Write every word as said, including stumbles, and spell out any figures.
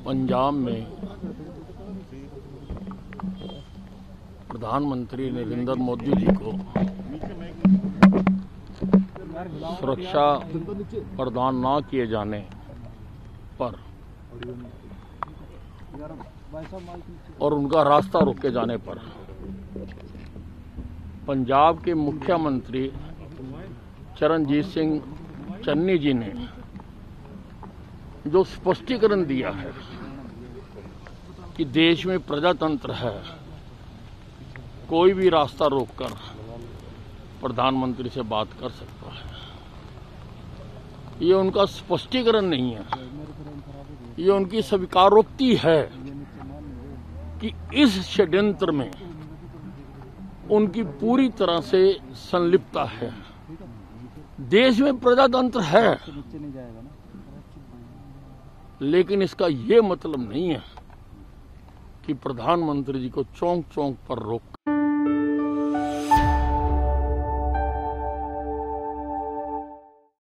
पंजाब में प्रधानमंत्री नरेंद्र मोदी जी को सुरक्षा प्रदान न किए जाने पर और उनका रास्ता रोके जाने पर पंजाब के मुख्यमंत्री चरणजीत सिंह चन्नी जी ने जो स्पष्टीकरण दिया है कि देश में प्रजातंत्र है, कोई भी रास्ता रोककर प्रधानमंत्री से बात कर सकता है, ये उनका स्पष्टीकरण नहीं है, ये उनकी स्वीकारोक्ति है कि इस षड्यंत्र में उनकी पूरी तरह से संलिप्तता है। देश में प्रजातंत्र है, लेकिन इसका ये मतलब नहीं है कि प्रधानमंत्री जी को चौंक चौंक पर रोक